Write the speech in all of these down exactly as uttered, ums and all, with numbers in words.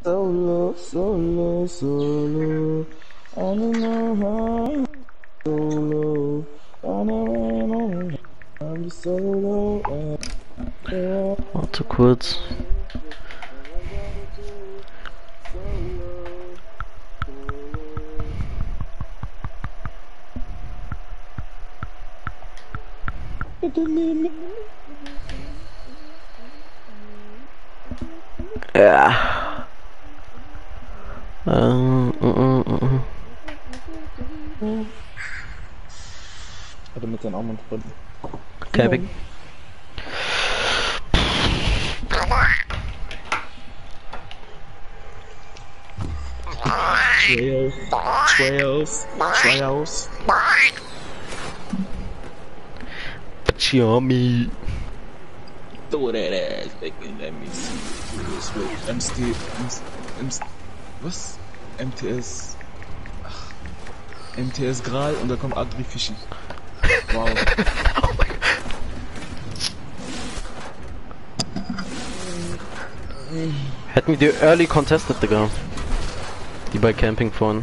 Solo, solo, solo. I don't know how. Solo. I never know. I'm solo. Warte kurz. Ja. Ähm, mm, mm, mm. Oder mit seinen Armen verbunden. Camping. Trails, Trails, Trails. Xiaomi. Throw that ass back in, let me see. This with M S T, M S, was? M T S, ach, M T S Gral und da kommt Adri Fischi. Wow. Oh mein Gott. Hätten wir die Early Contested, Digga. Die bei Camping vorhin.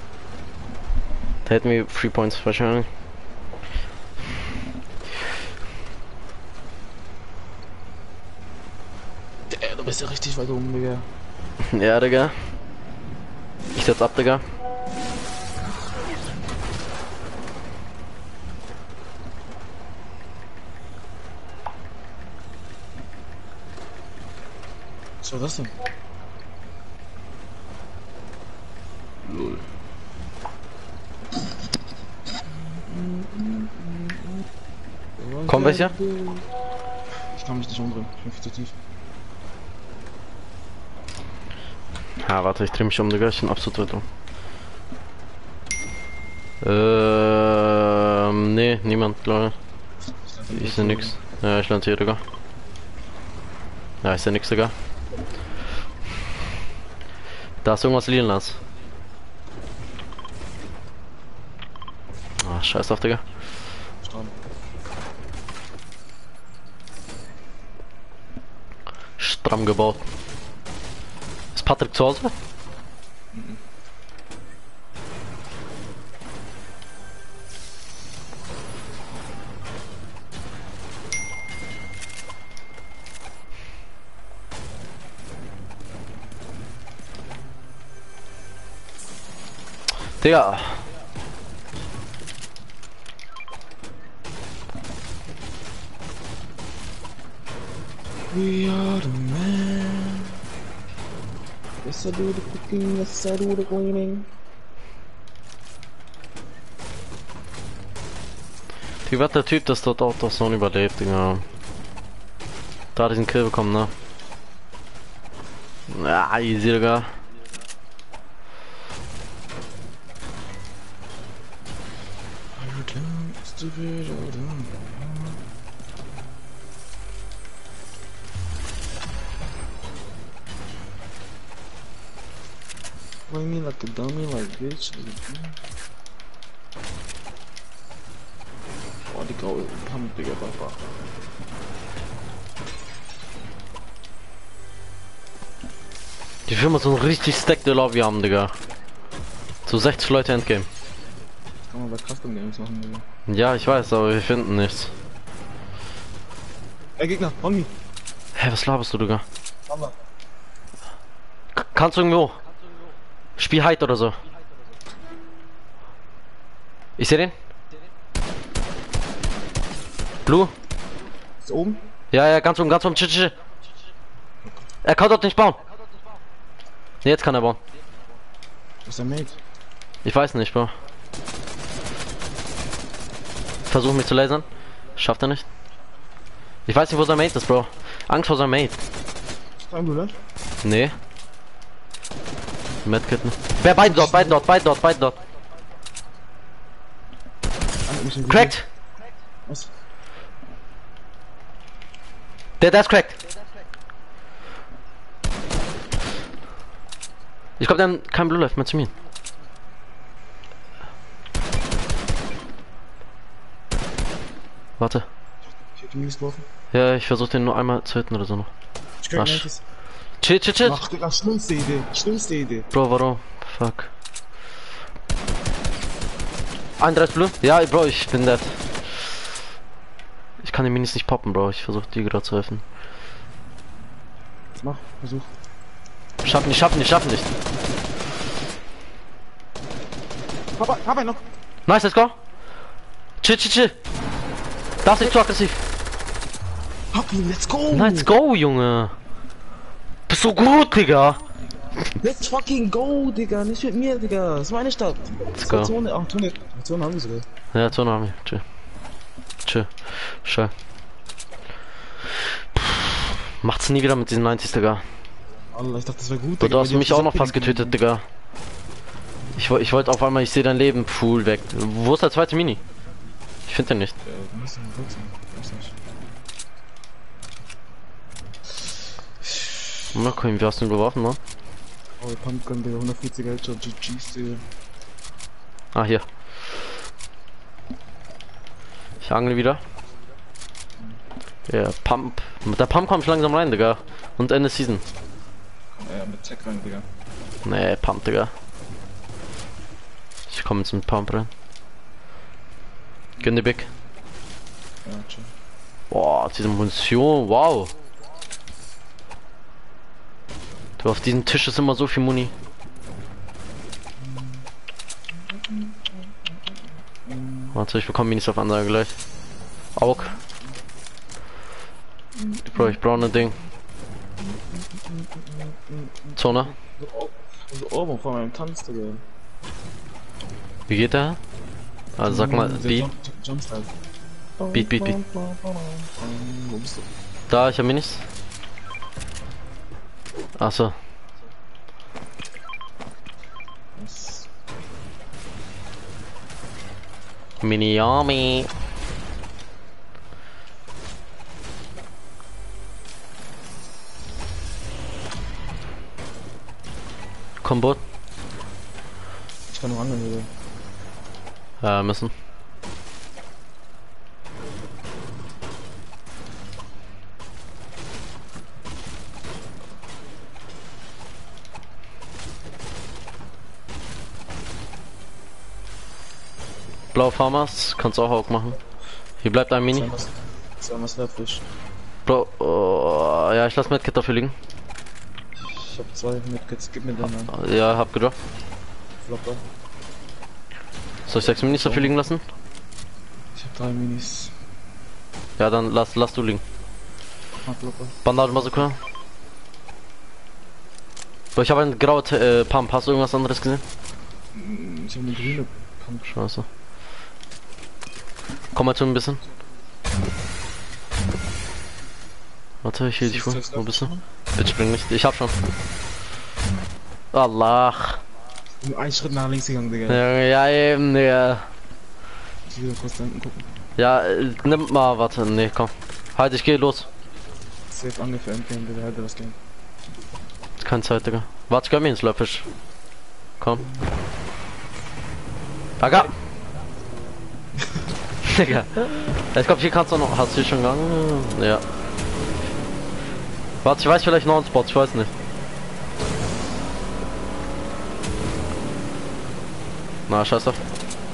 Da hätten wir Free Points wahrscheinlich. Ja, du bist ja richtig weit oben, Digga. Ja, Digga. Ich setz ab, Digga. Was war das denn? Lol. Kommen welche? Ich kann mich nicht umdrehen, ich bin viel zu tief. Ja, warte, ich dreh mich um, Digga, ich bin absolut weit um. Ähm, nee, niemand, glaube ich. Ich seh nix. Ja, ich lande hier, Digga. Ja, ich seh nix, Digga. Da ist irgendwas lilanes. Ah, scheiß auf, Digga. Stramm. Stramm gebaut. Ist Patrick zu Hause? Mhm. Digga. We are the man. Yes, I do the cooking, yes, I do the cleaning. Wie wird der Typ, das dort auch doch so überlebt, Digga? Da diesen Kill bekommen, ne? Ja, easy, Digga. Why me like a dummy, like bitch? Oh, die graue Pump, Digga, Papa. Die Firma so ein richtig stackte Lobby haben, Digga. So sechzig Leute Endgame. Kann man bei Custom Games machen, Digga. Ja, ich weiß, aber wir finden nichts. Ey, Gegner, on me. Hä, was laberst du, Digga? Mama. K kannst du irgendwo? Spiel Hyde oder so. Ich seh den. Blue. Ist oben? Ja, ja, ganz oben, ganz oben. Tsch, tsch, tsch. Er kann dort nicht bauen. Nee, jetzt kann er bauen. Was ist der Mate? Ich weiß nicht, Bro. Versuch mich zu lasern. Schafft er nicht. Ich weiß nicht, wo sein Mate ist, Bro. Angst vor seinem Mate. Haben du das? Nee. Medkit, ne? Wer? Beiden dort, beiden dort, beiden dort, beiden dort. Cracked! Was? Der, der ist cracked. Ich glaube, der hat kein Blue Life mehr zu mir. Warte. Ich hab die Minis geworfen. Ja, ich versuche den nur einmal zu hitten oder so noch. Ich krieg Arsch. Nice. Chill, chill, chill. Ach, Digga, schlimmste Idee. Schlimmste Idee. Bro, warum? Fuck. einunddreißig Blue? Ja, Bro, ich bin dead. Ich kann die Minis nicht poppen, Bro. Ich versuche dir gerade zu helfen. Mach, versuch. Schaffen nicht, schaffen nicht, schaffen nicht. Papa, hab einen noch. Nice, let's go. Chill, chill, chill. Darfst nicht zu aggressiv. Hab ihn, let's go. Let's go, Junge. Bist so gut, Digga. Let's fucking go, Digga. Nicht mit mir, Digga. Das ist meine Stadt. Let's go. Zone, ach, Zone, Zone haben wir sogar. Ja, Zone haben wir. Chill. Chill. Schau. Macht's nie wieder mit diesen neunzig, Digga. Allah, ich dachte, das wäre gut, Du, Digga. du hast mich auch noch fast getötet, Digga. Ich, woll- ich wollte auf einmal, ich sehe dein Leben, Pool weg. Wo ist der zweite Mini? Ich finde den nicht. Ja, wir müssen kurz sein. Weiß nicht. Na, cool, wie hast du ihn geworfen, ne? Oh, Pumpgun, Digga, hundertvierziger Headshot, G G's, Digga. Ah, hier. Ich angle wieder. Ja, Pump. Mit der Pump komm ich langsam rein, Digga. Und Ende Season. Ja, mit Tech rein, Digga. Nee, Pump, Digga. Ich komme jetzt mit Pump rein. Gönn die Big. Ja, chill. Boah, diese Munition, wow. Du, auf diesem Tisch ist immer so viel Muni. Warte, ich bekomme Minis auf Ansage gleich. Aug. Bro, ich brauche ein Ding. Zone. So oben vor meinem Tanz, Digga. Wie geht der? Also sag mal, Der Beat. Jump- Jumpstyle. Beat, Beat, Beat. Wo bist du? Da, ich hab Minis. Achso. Was? Mini Yummy. Combo. Ich kann noch angeln, Digga. Ja, müssen. Blau Farmers, kannst auch Aug machen. Hier bleibt ein Mini. Zweimal Slapfish. Bro, oh, ja, ich lass Medkit dafür liegen. Ich hab zwei Medkits, gib mir den an. Ja, hab gedroppt. Flopper. Soll ich sechs Minis dafür liegen lassen? Ich hab drei Minis. Ja, dann lass, lass du liegen. Ah, Flopper. Bandage Bazooka. Bro, ich habe einen grauen äh, Pump. Hast du irgendwas anderes gesehen? Mm, Ich hab eine grüne Pump. Scheiße. Komm mal zu ein bisschen. Warte, ich hielt dich vor. Wo bist du? Bitte spring nicht. Ich hab schon. Allah. Nur einen Schritt nach links gegangen, Digga. Ja, ja eben, ja. Ich will kurz da hinten gucken. Ja, äh, nimm mal, warte, nee, komm. Halt, ich geh los. Safe ungefähr Endgame, Digga, hätte das Game. Keine Zeit, Digga. Warte, ich gönn mir ins Löffisch. Komm. Aga! Digga. Ich glaub, hier kannst du noch. Hast du hier schon gegangen? Ja. Warte, ich weiß vielleicht noch einen Spot, ich weiß nicht. Na, scheiß drauf.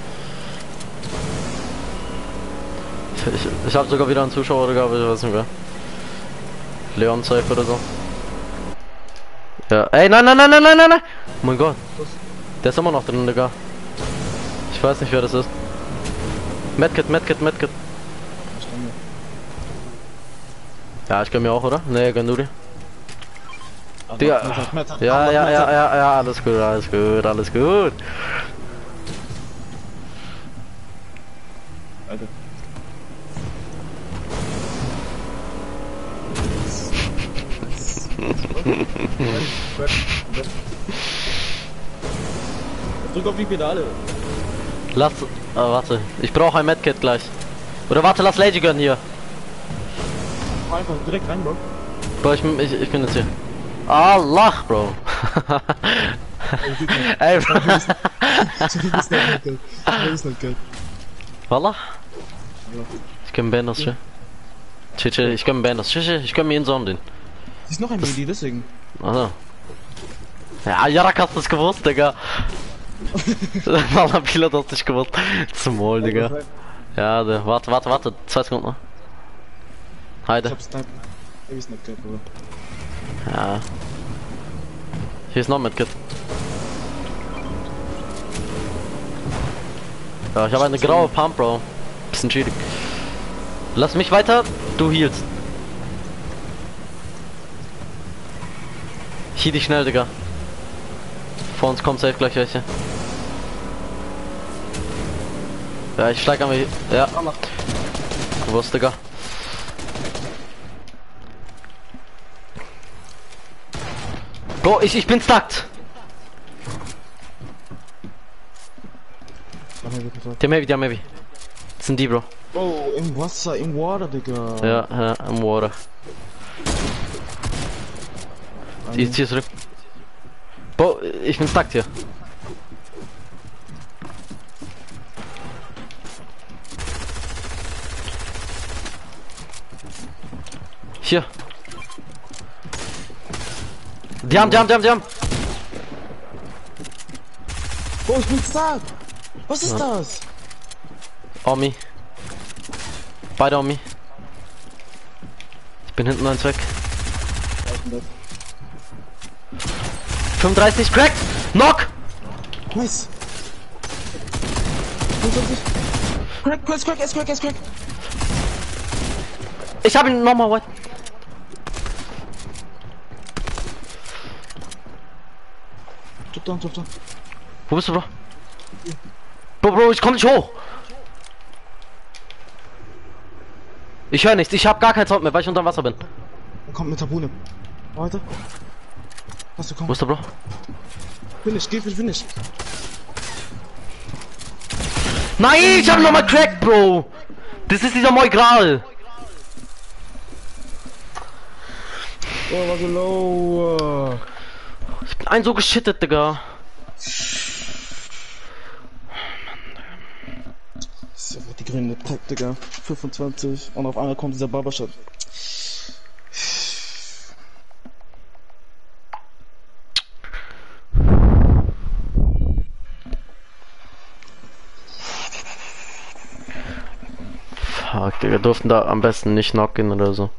Ich, ich, ich hab sogar wieder einen Zuschauer gehabt, ich weiß nicht wer. Leon Safe oder so. Ja, ey, nein, nein, nein, nein, nein, nein, nein! Oh mein Gott. Der ist immer noch drin, Digga. Ich weiß nicht, wer das ist. Medkit, Medkit, Medkit. Verstanden. Ja, ich gönn mir auch, oder? Nee, gönn du dir. Ah, Digga. Met hat, Met hat, Ja, Met ja, hat. ja, ja, ja, alles gut, alles gut, alles gut. Alter. Drück auf die Pedale. Lass. Ah, warte. Ich brauche ein Medkit gleich. Oder warte, lass Lady gönnen hier. Einfach direkt rein, Bro. Bro, ich, ich, ich bin jetzt hier. Allah, Bro. Ey, Bro. Das ist nicht geil. Das ist nicht geil. Wallah. Ich kann Ben das, chill. Chill, chill, ich kann Ben das. Chill, chill, ich kann mir in Sonnen den. Das ist noch ein Medi, deswegen. Also. Ja, Jarak hast du's gewusst, Digga. Maler Pilot hast nicht gewusst. Zum Wohl, Digga. Ja, der, warte, warte, warte. Zwei Sekunden noch. Heide. Ich hab Sniper. Heavy Sniper, Bruder. Ja. Hier ist noch mit Kit. Ja, ich habe eine graue Pump, Bro. Bisschen schwierig. Lass mich weiter, du healst. Hier dich schnell, Digga. Vor uns kommt safe gleich welche. Ja, ich steig an mich. Ja. Gewusst, Digga. Bro, ich, ich bin stuckt. Die haben Heavy, die haben Heavy. Das sind die, Bro. Oh, im Wasser, im Water, Digga. Ja, ja, im Water. Die ist hier zurück. Bro, ich bin stuckt hier. Hier. Die haben, die haben, die haben, die haben. Oh, ich bin stuck. Was ist ja. das? Omi. Beide Omi. Ich bin hinten eins weg. fünfunddreißig, Crack! Knock! Nice! Crack, crack, crack, es crack, es crack! Ich hab ihn nochmal white. Drop down, drop down. Wo bist du, Bro? Bro, Bro, ich komm nicht hoch! Ich höre nichts, ich hab gar keinen Sound mehr, weil ich unter Wasser bin. Er kommt mit Tabune. Weiter. Hast du komm. Wo ist der, Bro? Finish, geh für Finish. Nein, ich hab nochmal Crack, Bro! Das ist dieser Moigral! Oh, war so low. Ich bin ein so geschittet, Digga. Das ist die grüne Tag, Digga. fünfundzwanzig. Und auf einmal kommt dieser Barbershop. Fuck, Digga, durften da am besten nicht knocken oder so.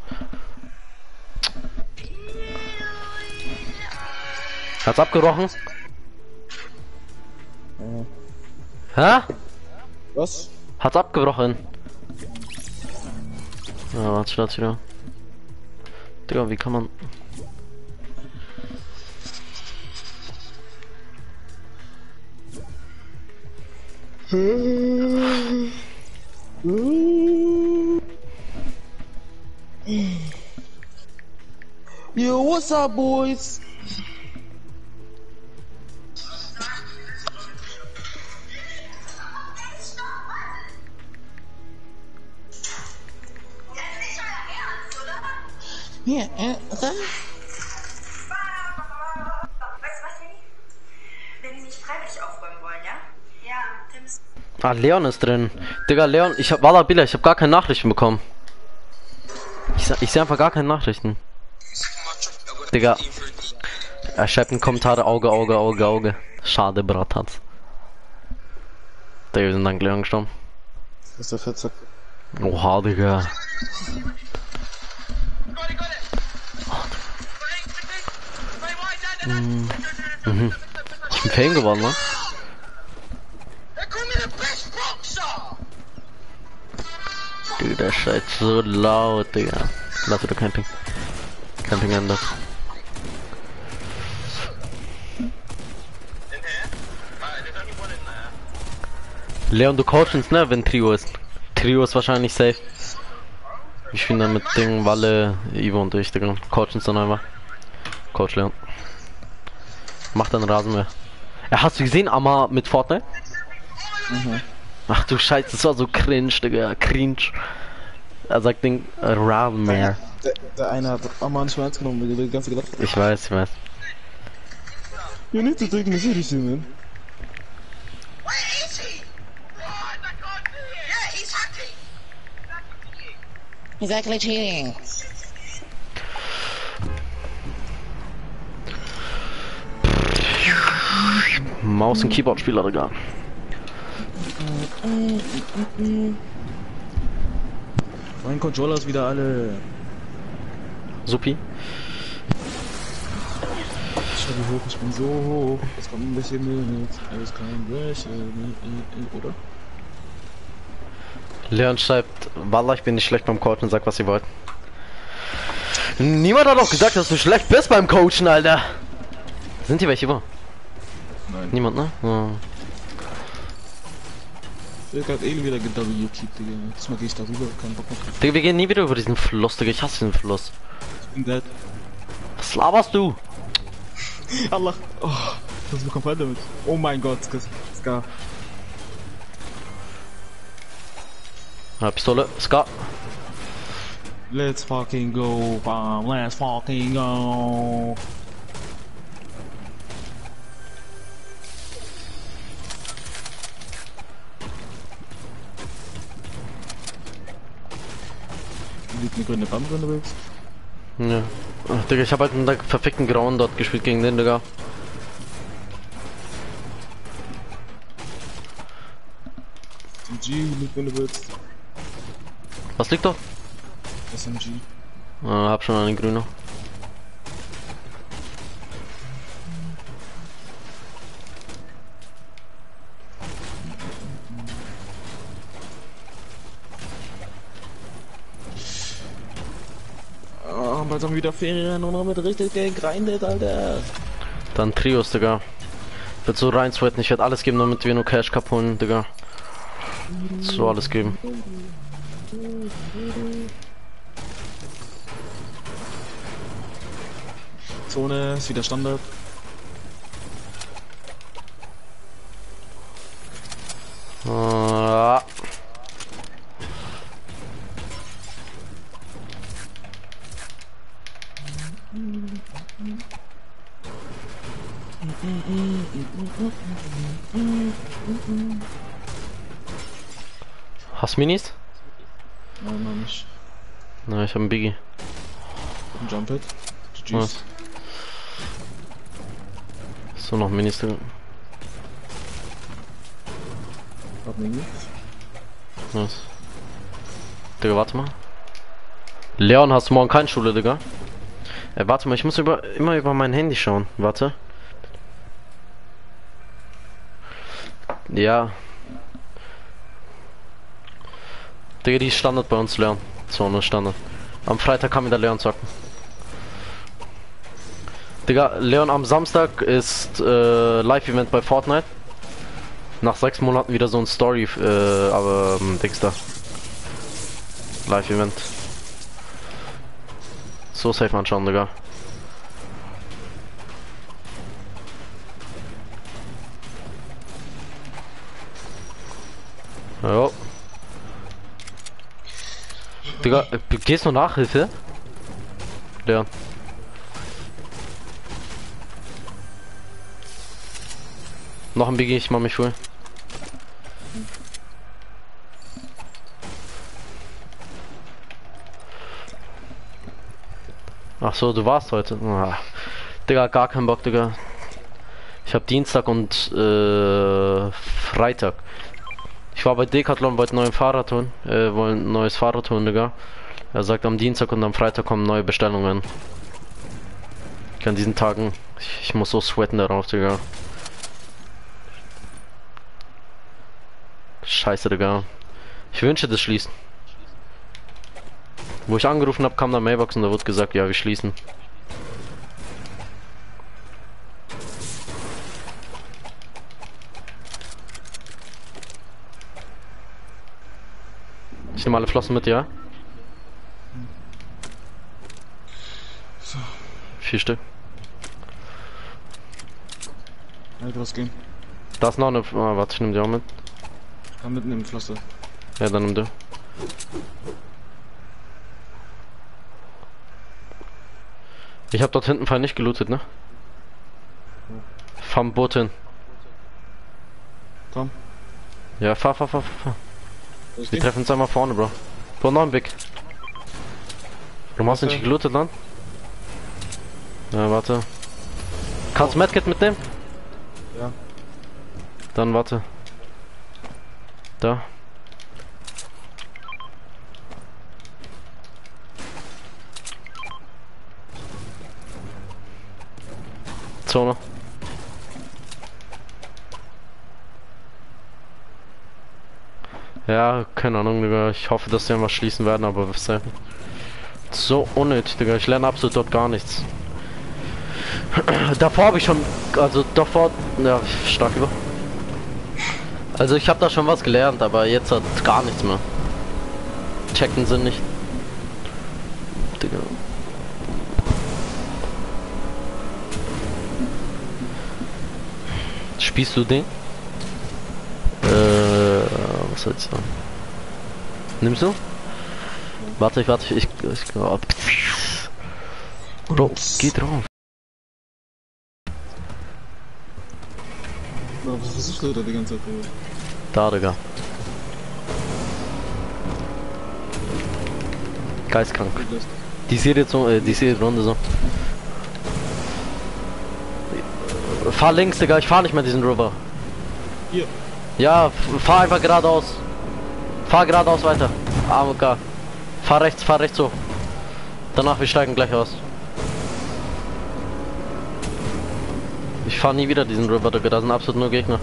Hat's abgebrochen? Ja. Hä? Was? Hat's abgebrochen? Ja, warte, warte wieder. Digga, wie kann man... Yo, what's up, boys? Ja, äh, was? Weißt du was, Lenny? Wenn die nicht freiwillig aufräumen wollen, ja? Ja, Tim ist... Ah, Leon ist drin. Digga, Leon, ich hab... Walla, Bilder, ich hab gar keine Nachrichten bekommen. Ich, ich sehe einfach gar keine Nachrichten. Digga. Er schreibt einen Kommentar, Auge, Auge, Auge, Auge. Schade, Bratatz. Digga, wir sind dann Leon gestorben. Das ist der Fetzer. Oha, Digga. Mhm. Mhm. Ich bin Fame geworden, ne? Digga, der schreit so laut, Digga. Lass wieder Camping. Camping anders. Leon, du coachst, ne, wenn Trio ist. Trio ist wahrscheinlich safe. Ich bin dann mit Ding, Walle, Ivo und ich, Digga. Coachen dann einfach. Coach Leon. Macht dann Rasenmäher. Ja, hast du gesehen, Amma mit Fortnite? Mhm. Ach du Scheiße, das war so cringe, Digga. Cringe. Er sagt Ding, äh, Rasenmäher. Der, der eine hat Amma nicht mehr ernst genommen, weil die ganze gedacht hat. Ich weiß, ich weiß. You need to take me seriously, man. Where is he? What? I can't do it. Yeah, he's hacking. He's actually cheating. Maus- und Keyboard-Spieler, Digga. Mein Controller ist wieder alle. Supi. Schau wie hoch, ich bin so hoch. Es kommt ein bisschen mit. Es kann brechen, oder? Leon schreibt, Wallah, ich bin nicht schlecht beim Coachen, sag was ihr wollt. Niemand hat doch gesagt, dass du schlecht bist beim Coachen, Alter. Sind hier welche wo? Nein. Niemand, ne? Oh. Ich hab eh wieder W Keep, Digga. Diesmal geh ich darüber, keinen Bock mehr. Digga, wir gehen nie wieder über diesen Fluss, Digga. Ich hasse den Fluss. Ich bin dead. Was laberst du? Allah. Oh, was bekommt man damit? Oh mein Gott, Ska. Ja, Pistole, Ska. Let's fucking go, bam, let's fucking go. Liegt eine grüne Bam drin, du willst? Ja. Ach, Digga, ich hab halt einen verfickten Grauen dort gespielt gegen den, Digga. S M G liegt, wenn du willst. Was liegt da? S M G. Ah, hab schon einen grünen. Oh, bald haben wir wieder Ferien und damit richtig gegrindet, Alter. Dann Trios, Digga. Wird so rein sweaten, ich werde alles geben, damit wir nur Cash Cup holen, Digga. So alles geben. Zone ist wieder Standard. Ah. Hast du Minis? Nein, noch nicht. Na, ich hab einen Biggie. Ein Jump Hit. Was? So, noch Minis drin. Hab Minis. Was? Digga, warte mal. Leon, hast du morgen keine Schule, Digga? Ey, warte mal, ich muss über, immer über mein Handy schauen. Warte. Ja. Digga, die ist Standard bei uns, Leon. Zone Standard. Am Freitag kann wieder Leon zocken. Digga, Leon, am Samstag ist äh, Live-Event bei Fortnite. Nach sechs Monaten wieder so ein Story, äh, aber ähm, Dings da. Live-Event. So safe anschauen, Digga. Jo. Digga, äh, gehst du Nachhilfe? Leon. Noch ein Biggie, ich mach mich voll. Ach so, du warst heute. Ah. Digga, gar keinen Bock, Digga. Ich hab Dienstag und äh, Freitag. Ich war bei Decathlon, wollte ein neues Fahrrad holen. Äh, wollen ein neues Fahrrad holen, Digga. Er sagt, am Dienstag und am Freitag kommen neue Bestellungen. Ich an diesen Tagen. Ich, ich muss so sweaten darauf, Digga. Scheiße, Digga. Ich wünsche, das schließen. Wo ich angerufen habe, kam da Mailbox und da wurde gesagt, ja, wir schließen. Ich nehme alle Flossen mit, ja? So. Vier Stück. Halt rausgehen. Da ist noch eine. Ah, warte, ich nehme die auch mit. Ich kann mitnehmen, Flosse. Ja, dann nimm du. Ich habe dort hinten Fall nicht gelootet, ne? Fahr Boot hin. Komm. Ja, fahr, fahr, fahr, fahr. Los Wir geht's. treffen uns einmal vorne, Bro. Bro, noch ein Big. Du hast nicht gelootet, dann? Ja, warte. Kannst du Medkit mitnehmen? Ja. Dann warte. Da. Zone. Ja, keine Ahnung, Digga. Ich hoffe, dass die einfach schließen werden, aber was denn? So unnötig, Digga. Ich lerne absolut dort gar nichts. Davor habe ich schon, also davor, ja, stark über. Also ich habe da schon was gelernt, aber jetzt hat gar nichts mehr. Checken sind nicht. Digga. Spielst du den? Äh, was soll ich sagen? Nimmst du? Warte, ich warte, ich, ich, oh, Bro, geh drauf. Was versuchst du da die ganze Zeit? Da, Digga. Geistkrank. Die Serie so, äh, die Serie Runde so. Fahr links, Digga, ich fahr nicht mehr diesen River. Hier. Ja, fahr einfach geradeaus. Fahr geradeaus weiter. Ah, okay. Fahr rechts, fahr rechts so. Danach, wir steigen gleich aus. Ich fahr nie wieder diesen River, Digga, da sind absolut nur Gegner.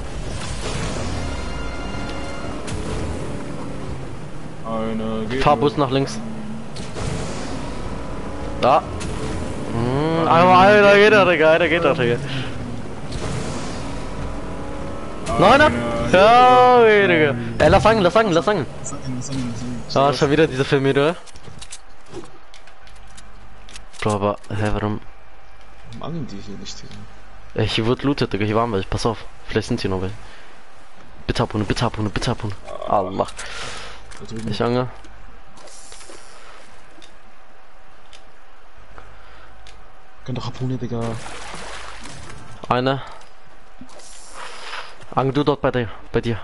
Eine Gegner. Fahr Bus nach links. Da. Hm, einmal, einer geht da, Digga, einer geht da, Digga. Nein, ja, Digga. Ey, lass sagen, lass sagen, lass sagen. Ah, schon wieder diese Filme, oder? Bro, aber, hä, warum? Warum angeln die hier nicht, Digga? Ey, hier wird lootet, Digga, hier waren wir, pass auf. Vielleicht sind hier noch welche. Bitte abholen, bitte abholen, bitte abholen. Allah. Ich angel. Kann doch abholen, Digga. Eine. Angel du dort bei dir, bei dir.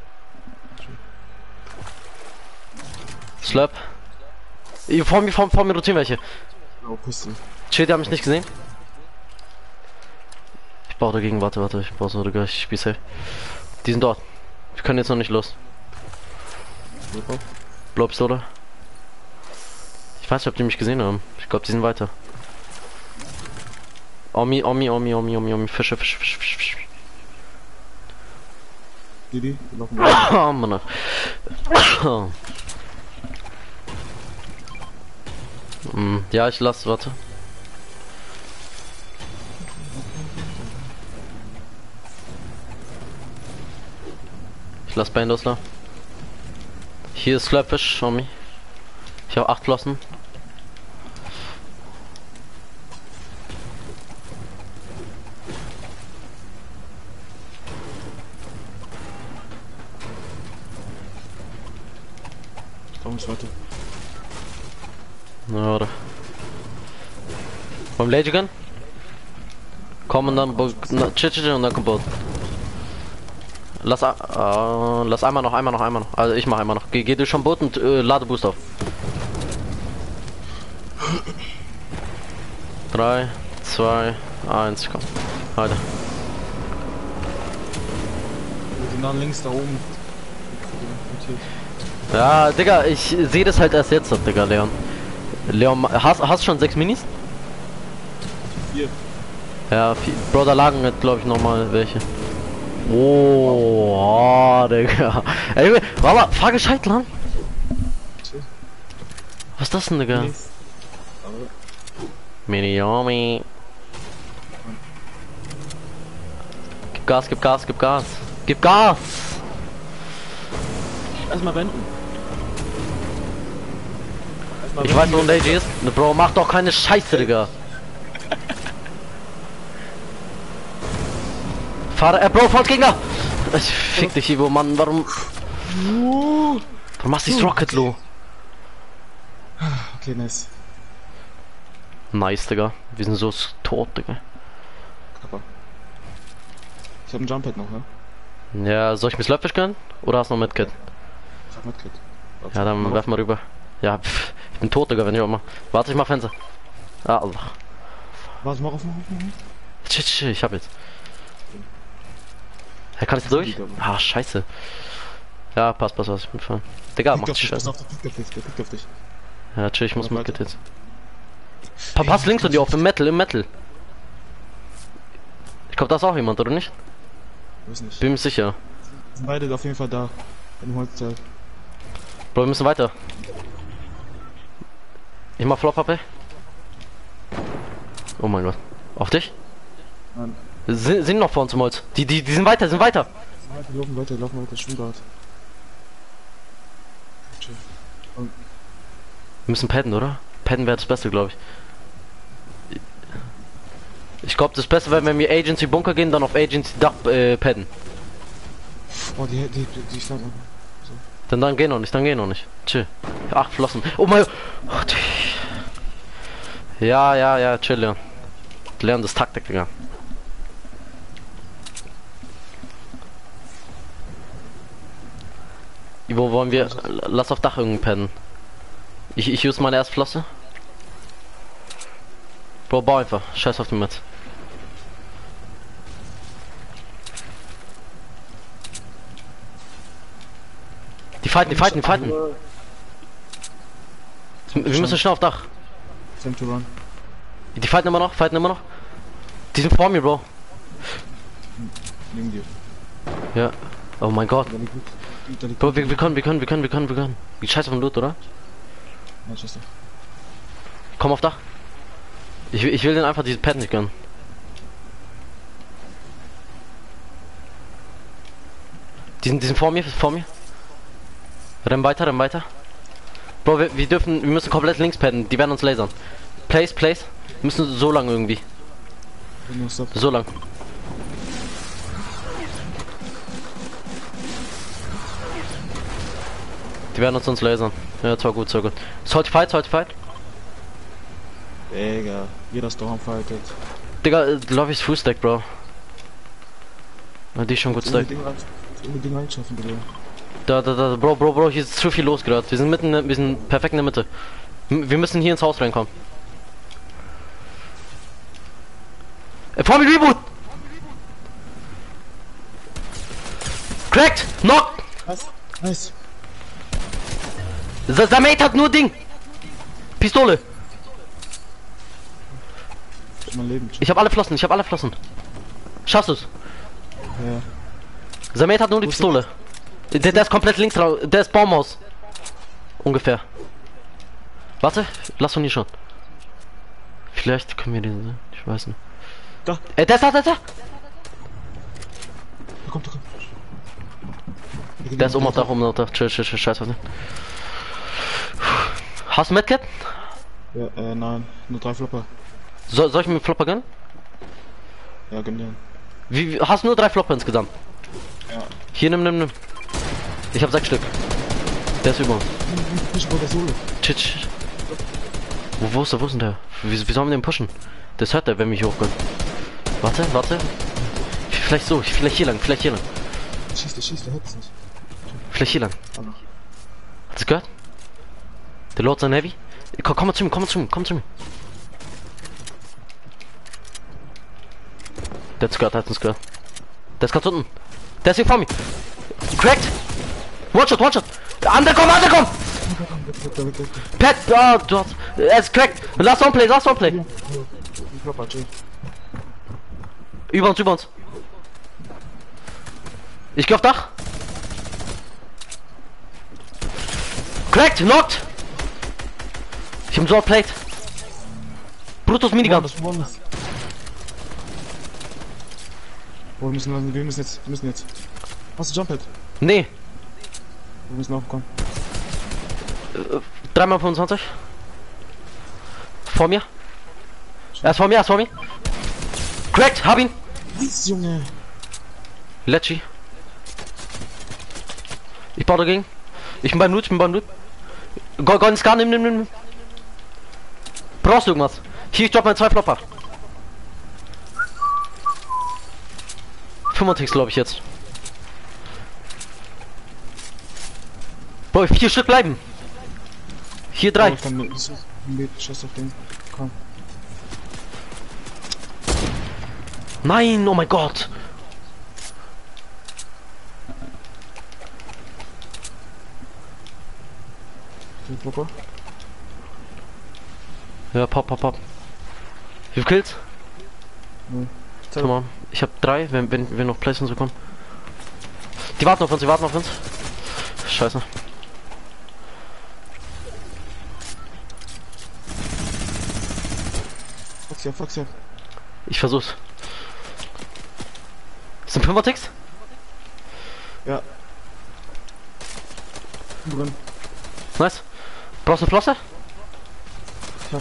Slurp. Vor mir, vor, vor mir rotieren welche. Oh, Piste. Chill, die haben mich nicht gesehen. Ich baue dagegen, warte, warte, ich baue so, Digga, ich spiel safe. Die sind dort. Wir können jetzt noch nicht los. Blobst oder? Ich weiß nicht, ob die mich gesehen haben. Ich glaube, die sind weiter. Omi, Omi, Omi, Omi, Omi, Omi, Fische, Fische, Fische, Fische, Fische. Die, die, die laufen. Oh, Mann. Hm, ja, ich lass, warte. Ich lass Bandos da. Hier ist Slurpfish, Omi. Ich habe acht Flossen. Komm, ich warte. Na, oder? Beim Lady Gun? Komm und dann chill, chill, und dann kommt Boot. Lass, äh, lass einmal noch, einmal noch, einmal noch. Also ich mach einmal noch. Geh, geh du schon Boot und äh, lade Boost auf. drei, zwei, eins, komm. Weiter. Wir sind dann links da oben. Ja, Digga, ich sehe das halt erst jetzt, Digga, Leon. Leon, hast hast schon sechs Minis? Vier. Ja, vier. Bro, da lagen jetzt, glaube ich, noch mal welche. Oh, oh, Digga. Ey, Walla, fahr gescheit lang. Was ist das denn, Digga? Mini Yomi. Gib Gas, gib Gas, gib Gas. Gib Gas! Erstmal wenden. Erstmal Ich weiß, wo ein Lady ist. Ne, Bro, mach doch keine Scheiße, Digga. Fahre, äh, Bro, Frontgegner! Ich fick dich, Ivo, Mann, warum... Warum machst du das Rocket Low? Okay, nice. Nice, Digga. Wir sind so tot, Digga. Kappa. Ich hab ein Jump Pad noch, ne? Ja, soll ich mir Slurpfish gönnen? Oder hast du noch Medkit? Ich hab Medkit. Ja, dann werf mal rüber. Ja, pff, ich bin tot, Digga, wenn ich auch mal. Warte, ich mach Fenster. Ah, Allah. Warte, mach auf, mach auf, mach auf. Tsch, tsch, ich hab jetzt. Er kann jetzt durch? Ah, scheiße. Ja, passt, passt, passt. Ich bin fahren. Digga, mach die Scheiße. Der pickt auf dich, der pickt auf dich. Ja, chill, ich muss mitgetitzt. Pa pass links von dir auf, im Metal, im Metal. Ich glaube, da ist auch jemand, oder nicht? Weiß nicht. Bin mir sicher. Sind beide auf jeden Fall da. Im Holzteil. Bro, wir müssen weiter. Ich mach Flop, ey. Oh mein Gott. Auf dich? Nein. Sind, sind noch vor uns im Holz. Die, die, die sind weiter, sind weiter. Wir laufen weiter, laufen weiter, Schwungart. Wir müssen padden, oder? Padden wäre das Beste, glaube ich. Ich glaube, das Beste wäre, wenn wir Agency Bunker gehen, dann auf Agency Dach äh, padden. Oh, die, die, die, die stand so. Dann, dann geh noch nicht, dann geh noch nicht. Chill. Ach, Flossen. Oh mein Gott. Ja, ja, ja, chill, Leon. Lernen das Taktik, Digga. Wo wollen wir? Lass auf Dach irgendwie pennen. Ich, ich use meine erste Flosse. Bro, bau einfach. Scheiß auf die Metz. Die fighten, die fighten, die fighten. Wir müssen schnell auf Dach. Time to run. Die fighten immer noch, fighten immer noch. Die sind vor mir, Bro. Neben dir. Ja. Oh mein Gott. Da liegt, da liegt Bro, wir, wir können, wir können, wir können, wir können, wir können. Die Scheiße vom Loot, oder? Manchester. Komm auf Dach. Ich, ich will den einfach diese Pad nicht gönnen. Die sind, die sind vor mir, vor mir. Renn weiter, renn weiter. Bro, wir, wir dürfen, wir müssen komplett links padden. Die werden uns lasern. Place, place. Wir müssen so lang irgendwie. So lang. Die werden uns uns lasern. Ja, zwar gut, zwar gut. Sollte fight, sollte fight. Digga, jeder Storm fightet. Digga, äh, Love is Full Stack, Bro. Na, die ist schon gut stack. Unbedingt reinschaffen, Digga. Da, da, da, Bro, Bro, Bro, hier ist zu viel los gerade. Wir sind mitten, wir sind perfekt in der Mitte. M wir müssen hier ins Haus reinkommen. Äh, vor mir Reboot! Cracked! Knock! Was? Nice. Der der Mate hat nur Ding! Pistole! Mein Leben. Ich hab alle Flossen, ich hab alle Flossen. Schaffst du's? Ja. Der Mate hat nur die Pistole. Der, der ist komplett links drauf. Der ist Baumhaus. Ungefähr. Warte, lass uns hier schon. Vielleicht können wir den. Ich weiß nicht. Da. Ey, der ist da, der ist da. Da kommt, da kommt. Der ist oben auf Dach, oben auf Dach. Chill, chill, chill, scheiß auf den. Hast du Medkit? Ja, äh, nein. Nur drei Flopper. So, soll ich mir Flopper gönnen? Ja, gönn dir. Wie, wie, hast du nur drei Flopper insgesamt? Ja. Hier, nimm, nimm, nimm. Ich hab sechs Stück. Der ist über uns. Ich wollte Solo. Chill, chill. Wo, wo ist der, wo ist denn der? Wie, wie sollen wir den pushen? Das hört er, wenn wir hier hochgehen. Warte, warte. Vielleicht so, vielleicht hier lang, vielleicht hier lang. Schießt, der schießt, der hört es nicht. Vielleicht hier lang. Hast du gehört? Der Lord sein Heavy. Komm, komm mal zu mir, komm mal zu mir, komm zu mir. Der hat's gehört, der hat uns gehört. Der ist ganz unten. Der ist hier vor mir. Cracked! One-Shot, One-Shot! Undercom, Undercom! Pet, oh, du hast... Er ist cracked! Last One-Play, last One-Play! Über uns, über uns. Ich geh auf Dach. Cracked, knocked! Ich hab so Plate. Brutus Minigun. Oh, wir müssen, wir müssen jetzt, wir müssen jetzt. Hast du Jump-Pad? Nee. Wir müssen aufkommen. Äh, drei mal fünfundzwanzig. Vor mir. Er ist vor mir, er ist vor mir. Cracked, hab ihn. Was, Junge? Lecci. Ich baue dagegen. Ich bin beim Loot, ich bin beim Loot. Go, go ins Scan, nimm, nimm, nimm. Brauchst du irgendwas? Hier, ich drop mal zwei Flopper. fünfundsiebzig glaube ich jetzt. Boah, vier Stück bleiben. Hier drei. Oh, ich kann mit, mit Schuss auf den. Komm. Nein, oh mein Gott. Den Smoker. Ja, pop, pop, pop. Wie viel Kills? Hm. Come on. Ich hab drei, wenn, wenn wir noch Places so kommen. Die warten auf uns, die warten auf uns. Scheiße. Fuck ja, fuck ja. Ich versuch's. Ist ein Fünfer-Ticks? Ja. Drin. Nice. Brauchst du eine Flosse? Ja.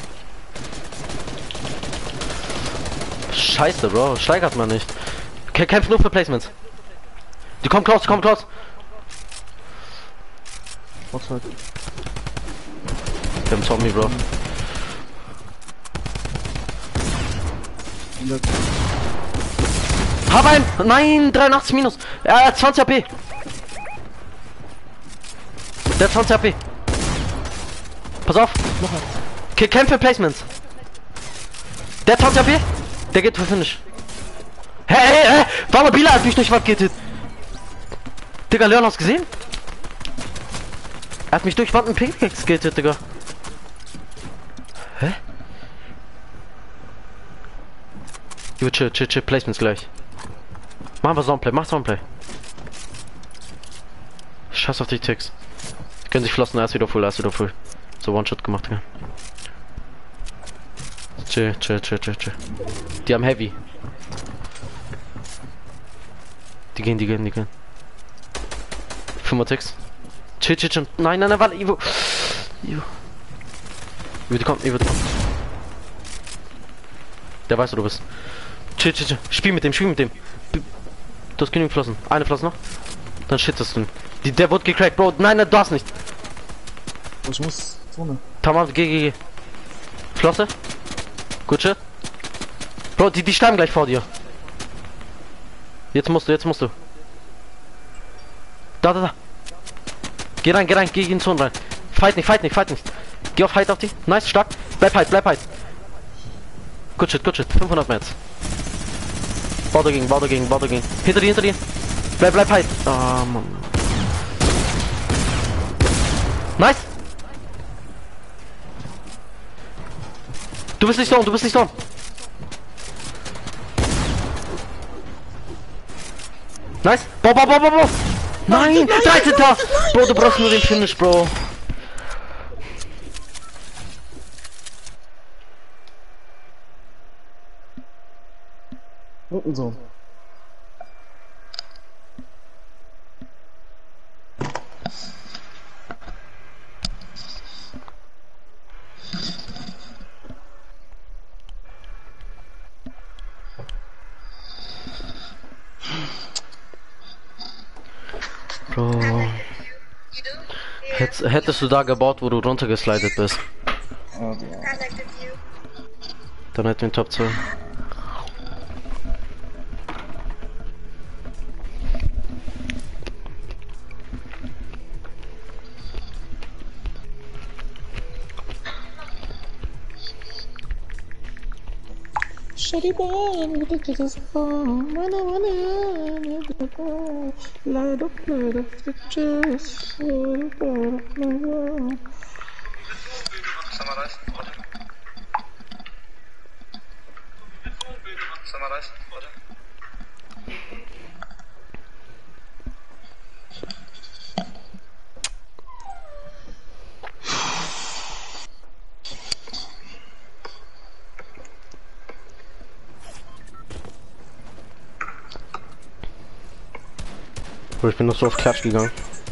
Scheiße, Bro. Steigert man nicht. Kä kämpft nur für Placements. Die kommen close, die kommen close. Was halt. Wir haben Zombie, Bro. Hab einen! Nein, dreiundachtzig minus. Er hat zwanzig A P. Der hat zwanzig A P. Pass auf. Noch ein. Kä kämpfe Placements. Der hat zwanzig A P. Der geht für Finish. Hä, hä, hä? Wallabila hat mich durch was gehittet. Digga, Leon, hast du gesehen? Er hat mich durch Wand mit Pickaxe gehittet, Digga. Hä? Jo, chill, chill, chill, Placements gleich. Machen wir Soundplay, mach Soundplay. Scheiß auf die Ticks. Die können sich flossen, er ist wieder full, er ist wieder full. So One-Shot gemacht, Digga. Chill, chill, chill, chill, chill. Die haben Heavy. Die gehen, die gehen, die gehen. fünf Ticks. Chill, chill, chill. Nein, nein, nein, warte, Ivo. Ivo. Ivo, die kommt, Ivo, die kommt. Der weiß, wo du bist. Chill, chill, chill. Spiel mit dem, spiel mit dem. Du hast genügend Flossen. Eine Flosse noch. Dann shittest du. Die, der wurde gecrackt, Bro. Nein, nein, du hast nicht. Ich muss Zone. Tamam, geh, geh, geh. Flosse. Gut, shit. Bro, die, die sterben gleich vor dir. Jetzt musst du, jetzt musst du. Da, da, da. Geh rein, geh rein, geh in den Zone rein. Fight nicht, fight nicht, fight nicht. Geh auf Height auf die. Nice, stark. Bleib halt, bleib halt. Gut shit, gut shit. fünfhundert Meters. Bau dagegen, bau dagegen, bau dagegen. Hinter dir, hinter dir. Bleib, bleib halt. Ah, Mann. Nice. Du bist nicht down, du bist nicht down. Nice. Bau, bau, bau, bau, bau. Nein, dreizehnter Bro, du brauchst nur den Finish, Bro. Unten so. Bro. Hätt, hättest du da gebaut, wo du runtergeslidet bist, Ah, ja. dann hätten wir Top zwei. Shady boy, ridiculous phone. Wanna, wanna, light up, light up the chest. Summarize. Summarize. Bro, ich bin noch so auf Klatsch gegangen.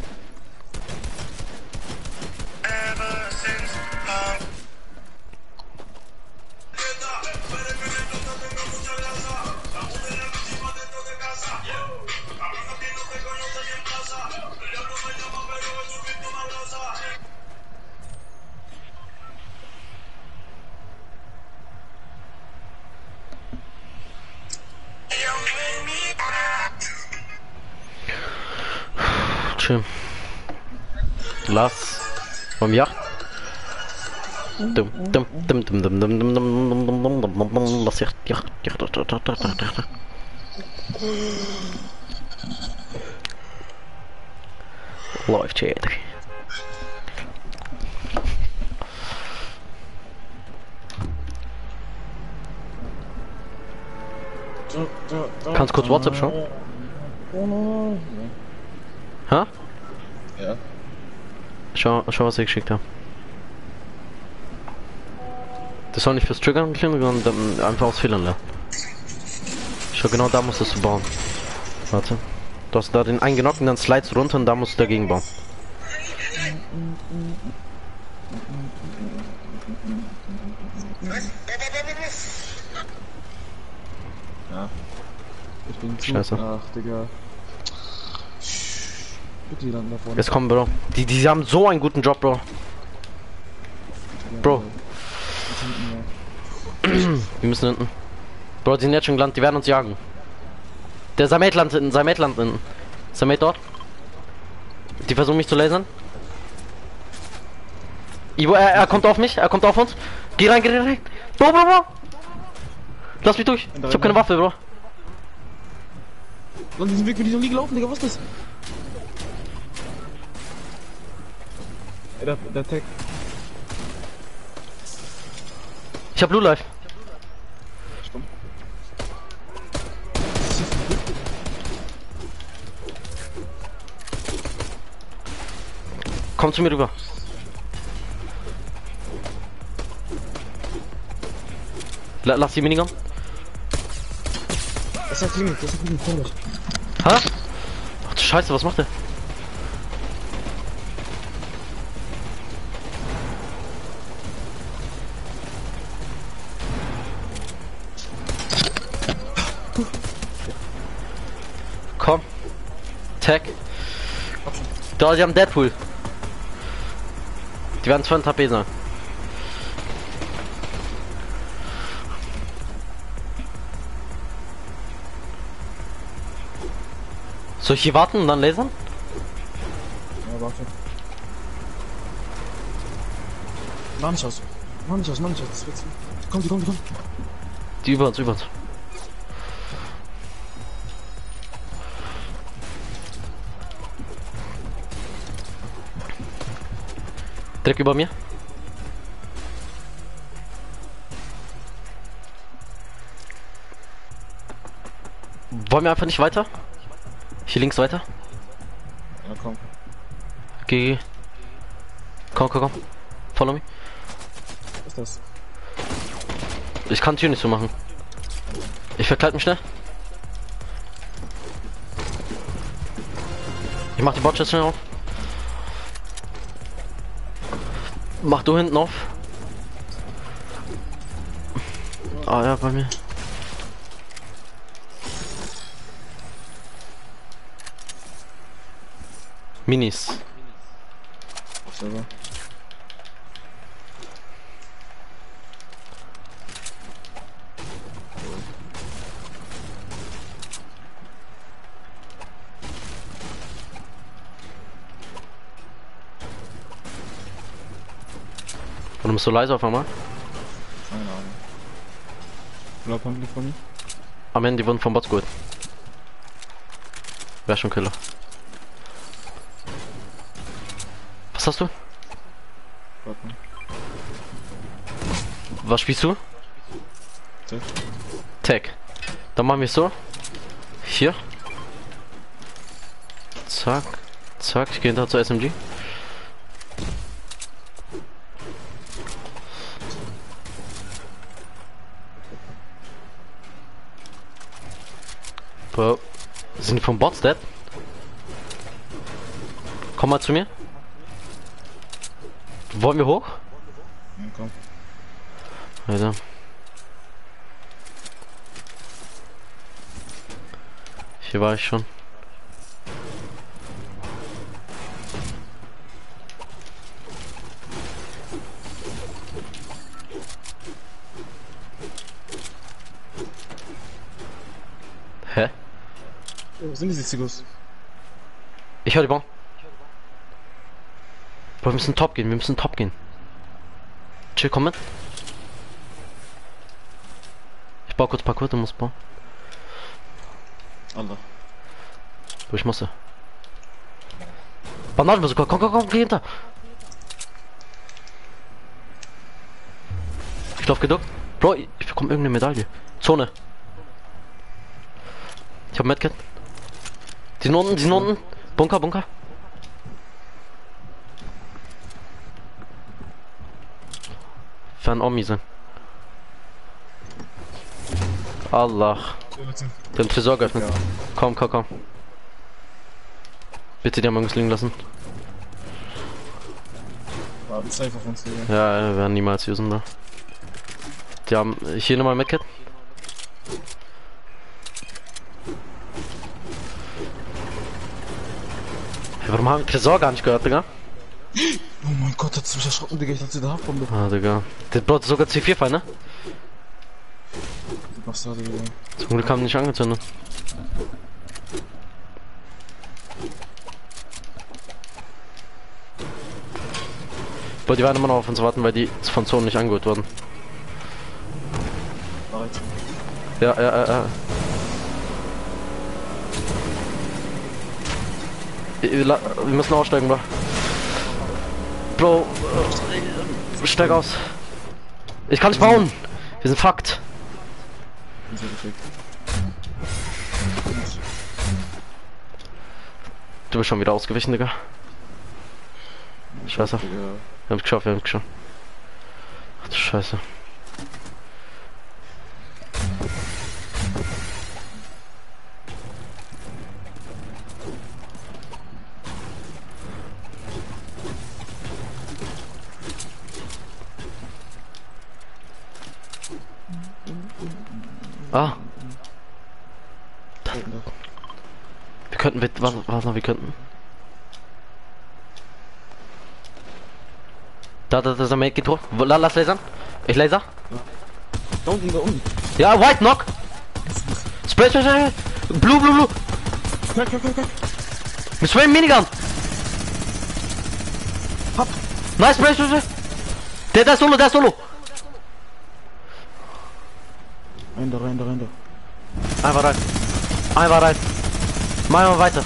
Chill. Lass. Vom Yacht. Dum dum dum dum dum dum dum dum dum dum dum dum dum. Lass Yacht, Yacht, Yacht, Yacht, Yacht, Yacht, Yacht, Yacht. Läuft, Schäder. Kannst kurz WhatsApp schauen? Ha? Ja. Schau, schau, was ich geschickt habe. Das soll nicht fürs Triggern klingen, sondern einfach aus Fehlern lernen. Schau, genau da musstest du bauen. Warte. Du hast da den eingenockten, dann slides runter und da musst du dagegen bauen. Ja. Ich bin zu... Scheiße. Ach, Digga. Bitte, die landen da vorne. Jetzt kommen, Bro. Die, die haben so einen guten Job, Bro. Bro. Wir müssen hinten. Bro, die sind jetzt schon gelandet, die werden uns jagen. Der Samet landet hinten, Samet landet hinten. Samet dort. Die versuchen mich zu lasern. Ivo, er, er kommt auf mich, er kommt auf uns. Geh rein, geh rein. Bro, Bro, Bro. Lass mich durch. Ich hab keine Waffe, Bro. Und diesen Weg, wie die so nie gelaufen, Digga, was ist das? Ey, der, der Tag. Ich hab Blue Life. Stimmt. Komm zu mir rüber. La lass die Minigun. Das ist ja Klinik, das ist Klinik, komm nicht. Ha? Ach du Scheiße, was macht der? Komm. Tag. Da, die haben Deadpool. Die werden zweihundert H P sein. Soll ich hier warten und dann lasern? Ja, warte. Mach nicht aus. Mach nicht aus, mach nicht aus. Das wird's. Komm, die kommen, die kommen. Die über uns, über uns. Direkt über mir. Wollen wir einfach nicht weiter? Hier links weiter. Ja, komm. Geh. Komm, komm, komm. Follow me. Was ist das? Ich kann die Tür nicht so machen. Ich verkleid mich schnell. Ich mach die Botchest schnell auf. Mach du hinten auf. Ah ja, bei mir. Minis. Selber. Warum bist du leise auf einmal? Keine Ahnung. Glaub, haben die von mir? Am Ende, die wurden vom Bots geholt. Wär schon Killer. Was hast du? Warte mal. Was spielst du? Tag. Tag. Dann machen wir es so. Hier. Zack. Zack. Ich gehe hinter zur S M G. Bro. Sind die vom Bots dead? Komm mal zu mir. Wollen wir hoch? Ja, komm. Alter. Hier war ich schon. Hä? Wo sind diese Zigos? Ich höre die Bombe. Bro, wir müssen top gehen, wir müssen top gehen. Chill, komm mit. Ich baue kurz Parkour, du musst bauen. Allah. Bro, ich musste. Banane, komm, komm, komm, komm, geh hinter. Ich lauf geduckt. Bro, ich bekomme irgendeine Medaille. Zone. hab Medkit. Die sind unten, die sind unten. Bunker, Bunker. Fern Omi sind. Allah. Den Tresor geöffnet. Ja. Komm, komm, komm. Bitte die haben irgendwas liegen lassen. War ein Safe auf uns, Digga. Ja, wir werden niemals usen da. Die haben hier nochmal Medkit. Warum haben wir Tresor gar nicht gehört, Digga? Oh mein Gott, hat's mich erschrocken, Digga. Ich dachte, der Haftbombe. Ah, Digga. Der braucht sogar C vier Fall, ne? Du Bastarde, Digga. Zum Glück haben die nicht angezündet. Boah, die werden immer noch auf uns warten, weil die von Zonen nicht angeholt wurden. Bereit. Ja, ja, ja, ja. Wir wir müssen aussteigen, Bro. Bro, äh, steig aus. Ich kann nicht bauen. Wir sind fucked. Bin so gefickt. Du bist schon wieder ausgewichen, Digga. Scheiße. Digga. Wir haben's geschafft, wir haben's geschafft. Ach du Scheiße. Ah. Wir könnten, wir, warte, warte mal, wir könnten. Da, da, da ist ein Make hoch. Lass lasern. Ich laser. Da unten, da unten. Ja, White Knock. Spray, spray, spray. Blue, blue, blue. Crack, crack, crack, crack. Mit Spray Minigun. Hab. Nice, spray, spray, spray. Der, der ist solo, der ist solo. Rein da, rein da, rein da. Einfach rein. Einfach rein. Machen wir weiter.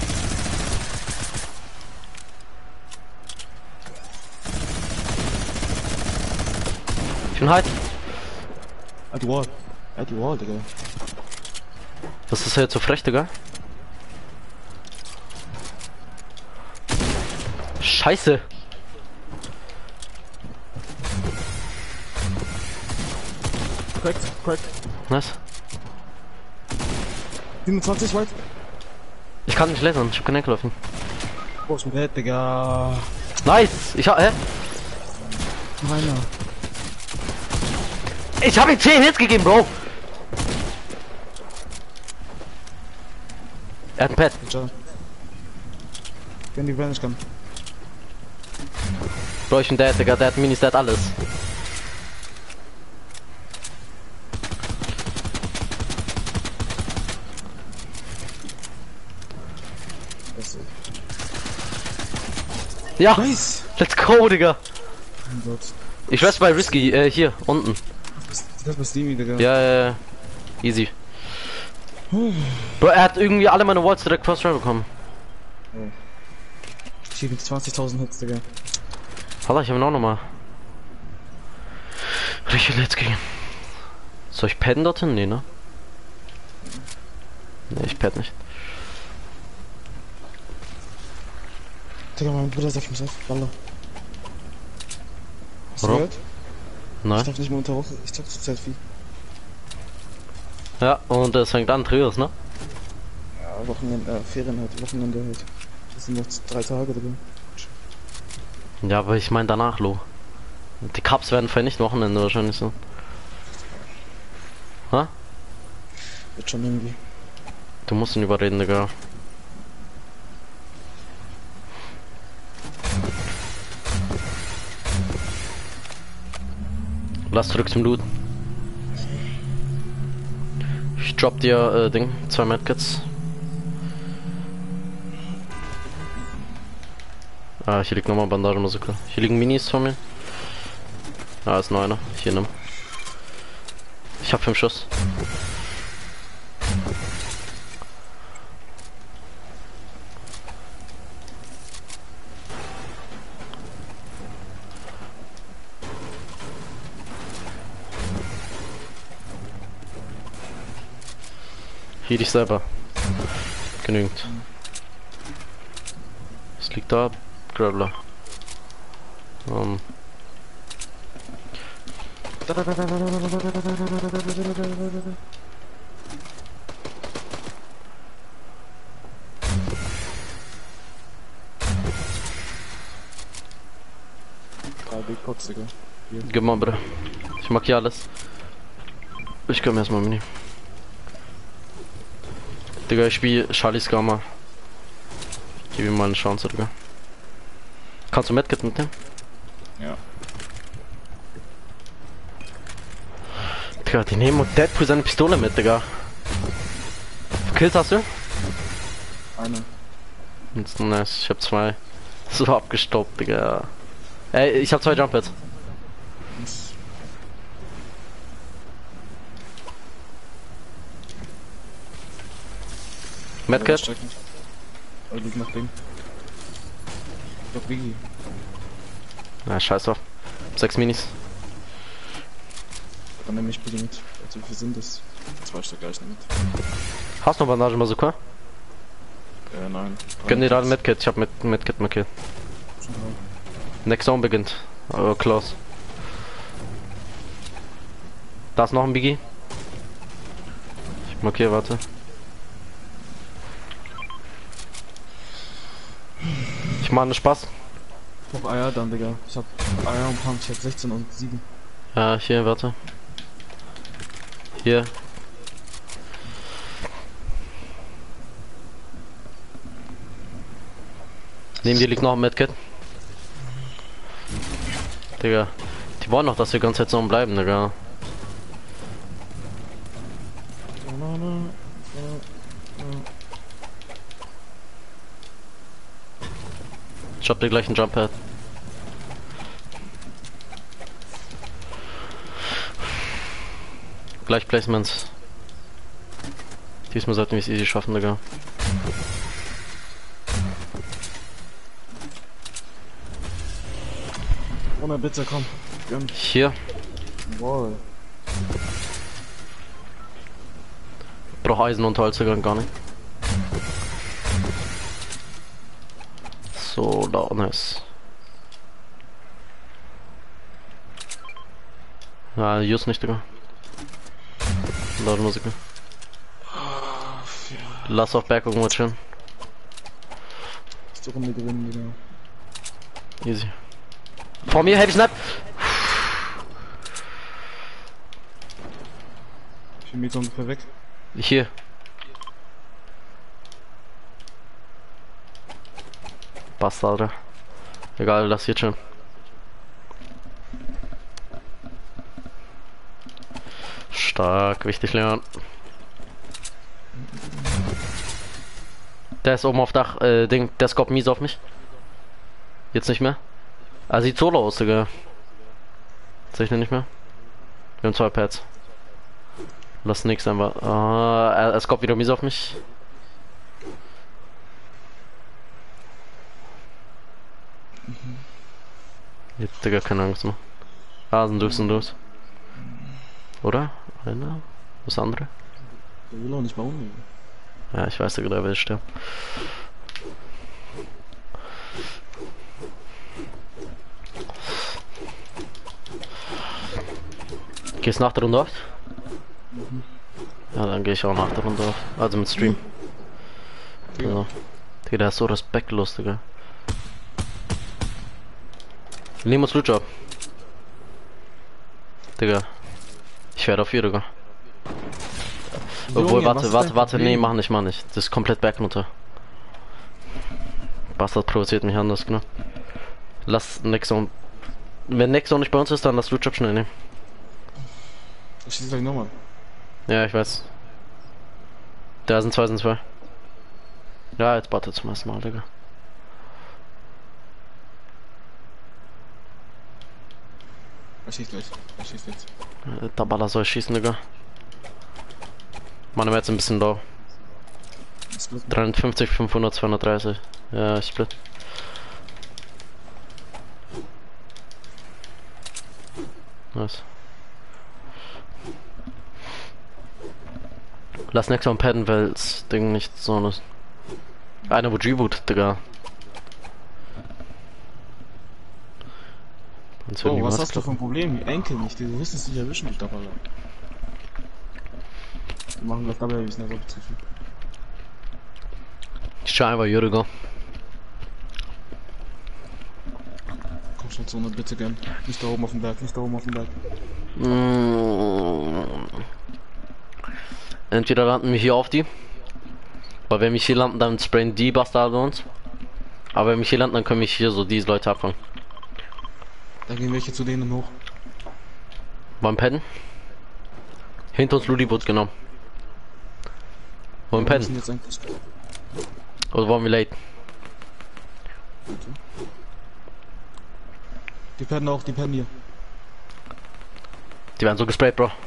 Ich bin halt. At the wall. At the wall, Digga. Das ist jetzt so frech, Digga. Scheiße. Cracked, cracked. Was? siebenundzwanzig weit. Ich kann nicht lasern, ich hab keinen Enkel auf ihn. Oh, ist ein Bett, Digga. Nice! Ich hab, hä? Meiner. Ich hab ihm zehn Hits gegeben, Bro! Er hat ein Pad. Ciao. Wenn die Vanish kann. Bro, ich bin dead, Digga, der hat Minis, der hat alles. Ja! Nice! Let's go, Digga! Oh mein Gott. Ich rest bei Risky, äh, hier, unten. Das ist bei Steamy, Digga. Ja, ja, ja. Easy. Bro, er hat irgendwie alle meine Walls direkt First Try bekommen. zwanzigtausend Hits, Digga. Alter, ich hab ihn auch nochmal. Richtig let's gehen. Soll ich padden dorthin? Nee, ne? Nee, ich pad nicht. Digga, mein Bruder sagt, ich muss auf. Wallah. Hast du Warum? gehört? Ich Nein. darf nicht mehr unter Woche. Ich darf zu Zeit viel. Ja, und es fängt an, Trios, ne? Ja, Wochenende, äh, Ferien halt, Wochenende halt. Das sind noch drei Tage, Digga. Ja, aber ich meine danach, Lo. Die Cups werden vielleicht nicht Wochenende wahrscheinlich so. Ha? Wird schon irgendwie. Du musst ihn überreden, Digga. Lass zurück zum Loot. Ich drop dir, äh, Ding, zwei Medkits. Ah, hier liegt nochmal Bandagemuskel. Hier liegen Minis von mir. Ah, ist noch einer. Hier nimm. Ich hab fünf Schuss. Hier dich selber. Genügend. Was liegt da? Grappler. Um. Drei Big Pots, Digga. Hier. Gib mal bitte. Ich mag hier alles. Ich komm erstmal Mini. Digga, ich spiel Charlie's Gamma. Gib ihm mal eine Chance, Digga. Kannst du Medkit mitnehmen? Ja. Digga, die nehmen Deadpool seine Pistole mit, Digga. Kills hast du? Eine. Das ist nice, ich hab zwei. So abgestaubt, Digga. Ey, ich hab zwei Jump Pads. Medkit? Oh, liegt nach Ding. Ich glaub Biggie. Na, scheiß drauf. Sechs Minis. Dann nehme ich bitte mit. Also wie viel sind das? Zwei Stück gleich mit. Hast du noch Bandage Bazooka? Äh, nein. Gönn dir da ein Medkit, ich hab mit Medkit markiert. Next Zone beginnt. Oh, close. Da ist noch ein Biggie. Ich markiere, warte. Ich mache einen Spaß. Ich hab Eier dann, Digga. Ich hab Eier und Pump, ich hab sechzehn und sieben. Ja, hier, warte. Hier. Neben dir liegt noch ein Medkit. Digga. Die wollen noch, dass wir die ganze Zeit so bleiben, Digga. Ich hab dir gleich einen Jump Pad. Gleich Placements. Diesmal sollten wir es easy schaffen, Digga. Ohne bitte, komm. Gönn. Hier. Wow. Brauch Eisen und Holz sogar gar nicht. So, da nice. Ja, use nicht, Digga. Laut Musik. Lass auf Berg irgendwo chillen. Ist doch Runde gewinnen, Digga. Easy. Vor mir, Heavy Snap! Wie viel Meter ungefähr weg? Hier. Bastarde. Egal, lass hier chillen. Stark, wichtig, Leon. Der ist oben auf Dach, äh, Ding, der scopt mies auf mich. Jetzt nicht mehr. Ah, sieht solo aus, Digga. Sehe ich den nicht mehr? Wir haben zwei Pads. Lass nix einfach. Ah, er, er scopt wieder mies auf mich. Mhm. Jetzt, Digga, keine Angst mehr. Ah, sind durch, sind durch. Oder? Einer? Was andere? Der will auch nicht mal umgehen. Ja, ich weiß, Digga, der will sterben. Gehst nach der Runde auf? Mhm. Ja, dann gehe ich auch nach der Runde auf. Also mit Stream. Digga. Also. Digga, der ist so respektlos, Digga. Nehmen uns Loot Job. Digga. Ich werde auf vier, Digga. Obwohl, Junge, was warte, ist warte, dein warte, nee, Problem? mach nicht, mach nicht. Das ist komplett back runter. Bastard provoziert mich anders, genau. Lass Nexon. Wenn Nexon nicht bei uns ist, dann lass Loot Job schnell nehmen. Ich schieße gleich nochmal. Ja, ich weiß. Da sind zwei, sind zwei. Ja, jetzt warte zum ersten Mal, Digga. Ich schieße gleich. Ich schieße jetzt. Äh, Der Baller soll schießen, Digga. Meine jetzt ein bisschen low. Split. dreihundertfünfzig, fünfhundert, zweihundertdreißig. Ja, ich split. Nice. Lass nächstes Mal padden, weil das Ding nicht so ist. Einer wo G-Boot, Digga. Oh, was hast du für ein Problem? Die Enkel nicht, du wirst es nicht erwischen, ich dabei. Wir machen gleich dabei, wie es nicht so zu viel. Scheinbar, Jürgen. Komm schon zu einer bitte gern. Nicht da oben auf dem Berg, nicht da oben auf dem Berg. Mmh. Entweder landen wir hier auf die. Weil wenn wir hier landen, dann sprayen die Bastarde uns. Aber wenn wir hier landen, dann können wir hier so diese Leute abfangen. Da gehen welche zu denen hoch. Beim Pennen? Hinter uns Ludi-Boot, genau. Wollen wir Ja, wir pennen? müssen jetzt eigentlich- Oder wollen wir late? Die pennen auch, die pennen hier. Die werden so gesprayt, Bro.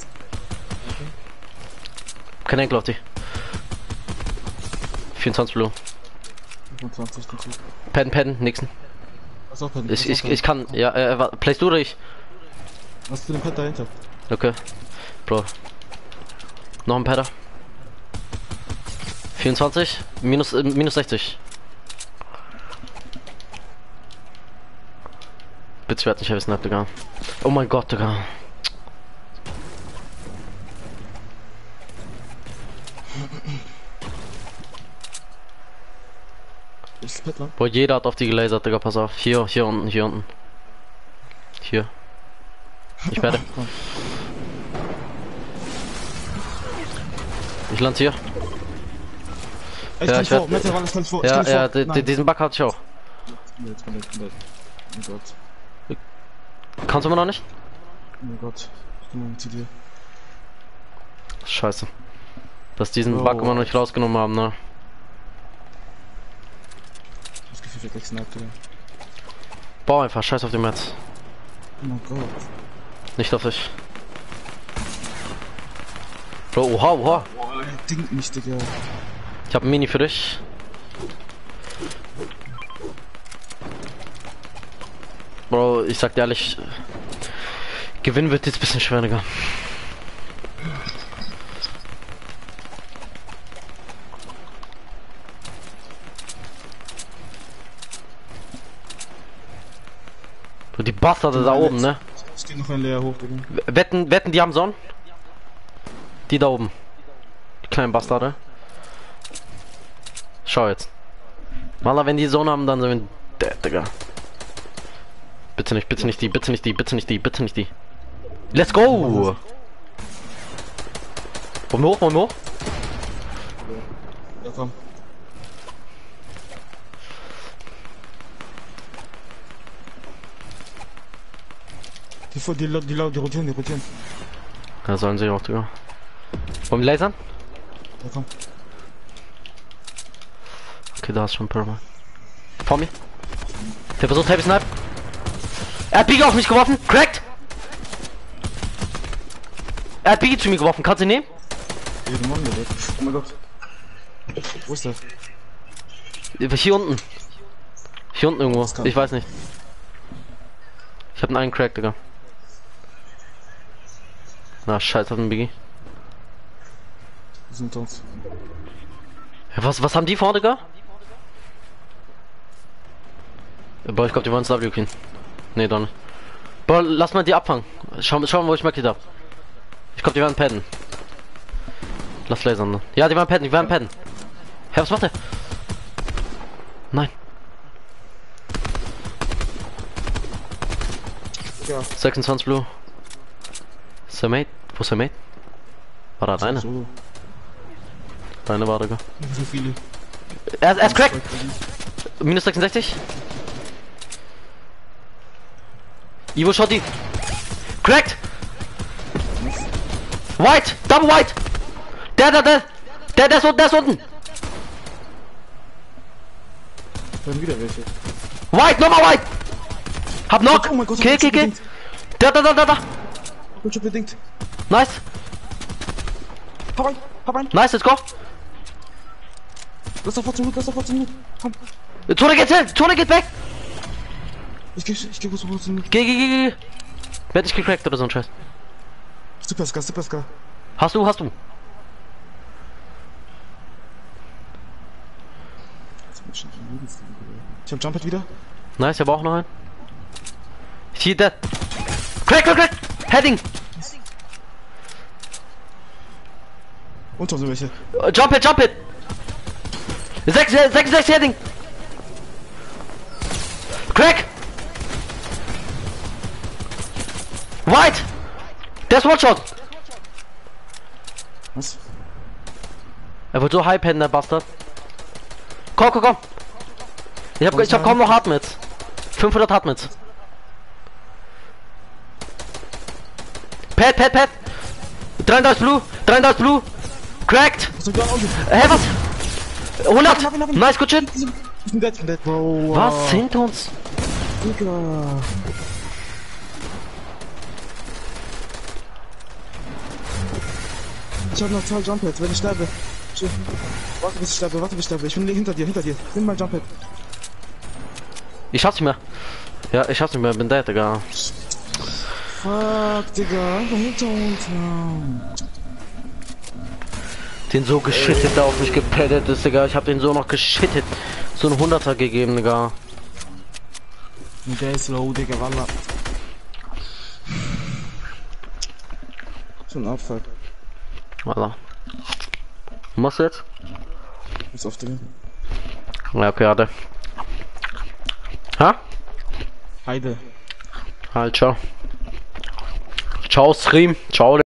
Kein Enkel auf die. vierundzwanzig Blue. fünfundzwanzig dazu. Pennen, pennen, nächsten. Was auch pennen? Ich, was ich, auch pennen. ich kann, ja, äh, warte, playst du oder ich? Was für den Pet dahinter? Okay. Bro. Noch ein Padder. vierundzwanzig, minus, äh, minus sechzig. Bitte, ich werde nicht wissen, Digga. Oh mein Gott, Digga. Ist das Pet lang? Boah, jeder hat auf die gelasert, Digga, pass auf. Hier, hier unten, hier unten. Hier. Ich werde. Ich lande hier. Ich Ja, kann ich vor, werd- Mette war nicht vor. ich Ja, kann ja, vor. di- di- Nein. diesen Bug hatte ich auch. Jetzt bin ich, bin ich. Oh Gott. Kannst du immer noch nicht? Oh Gott. Ich bin mal zu dir. Scheiße. Dass diesen Oh. Bug immer noch nicht rausgenommen haben, ne? Das Gefühl wird gleich sniped, Digga. Bau einfach, scheiß auf den Metz. Oh mein Gott. Nicht auf dich. Bro, oha, oha. Boah, er dingt mich, Digga. Ich hab ein Mini für dich. Bro, ich sag dir ehrlich, gewinnen wird jetzt ein bisschen schwer, Digga. Bro, die Bastarde da oben, ne? Steht noch ein leer hoch, Digga. Wetten, wetten, die haben Sonnen? Die da oben. Die kleinen Bastarde. Schau jetzt. Maler, wenn die Sonne haben, dann sind wir dead, Digga. Bitte nicht, bitte nicht die, bitte nicht die, bitte nicht die, bitte nicht die. Let's go! Wollen wir hoch, wollen wir hoch? Ja, komm. Die, die, die, die, die rotieren, die rotieren. Ja, sollen sie auch, Digga. Wollen wir lasern? Ja, komm. Okay, da ist schon Perma. Vor mir. Der versucht Heavy Snipe. Er hat Biggie auf mich geworfen. Cracked. Er hat Biggie zu mir geworfen. Kannst du ihn nehmen? Ja, die machen wir das. Oh mein Gott. Wo ist der? Hier unten. Hier unten irgendwo. Das kann- Ich weiß nicht. Ich hab einen Crack, Digga. Na, scheiße auf den Biggie. Die sind uns. Ja, was, was haben die vor, Digga? Boah, ich glaub, die wollen ins W gehen. Nee, doch nicht. Boah, lass mal die abfangen. Schau, schau mal, wo ich Mac hab. Ich glaub, die werden padden. Lass lasern. Ne? Ja, die werden padden, die werden padden. Hä, was macht der? Nein. Ja. sechsundzwanzig Blue. Ist der Mate? Wo ist der Mate? War da deine? So, Deine war, Digga. so viele. Er, er ist crack! Minus sechsundsechzig. Ivo shot die. Cracked! White! Double white! Der, der, der! Der, der ist unten, der ist unten! Dann wieder welche. White, nochmal white! Hab knock! Oh mein Gott, Kill, kill, kill! bedingt. Da, da, da, da, da! Bin schon bedingt. Nice! Hab ein, hab ein. Nice, let's go! Lass sofort zurück, lass sofort zurück. Komm. Tone geht hin! Tone geht weg! Ich geh, ich geh sofort zurück. Geh, geh, geh, geh! Werd nicht gecrackt oder so ein Scheiß. Superscar, Superscar. Hast du, hast du? Ich hab Jumphead wieder. Nice, ich hab auch noch einen. Ich sehe das. Crack, crack, crack! Heading! Unter so welche. Uh, jump it, jump it! sechs, sechs, sechs Heading! Crack! White! Der ist One-Shot! Was? Er wird so hype-headen, der Bastard. Komm, komm, komm! Ich hab, ich hab kaum noch Hardmits. fünfhundert Hardmits. Pad, Pad, Pad! dreiunddreißig Blue! dreiunddreißig Blue! Cracked! Hä, hey, was? hundert! Nice, good shit! Ich bin dead, ich bin dead. Bro, was? Hinter uns? Digga. Ich hab noch zwei Jump-Pads, wenn ich sterbe. Chill. Warte bis ich sterbe, warte bis ich sterbe. Ich bin hinter dir, hinter dir. Nimm mal Jump-Pad. Ich schaff's nicht mehr. Ja, ich schaff's nicht mehr, bin dead, Digga. Fuck, Digga. Einfach hinter uns, Mann. Den so geschittet, der auf mich gepaddet ist, Digga. Ich hab den so noch geschittet. So ein Hunderter gegeben, Digga. Der ist low, Digga, Wallah. So ein Abfuck. Wallah. Was machst du jetzt? Ist auf dem. Ja, okay, warte. Ha? Heide. Halt, ciao. Ciao, Stream. Ciao.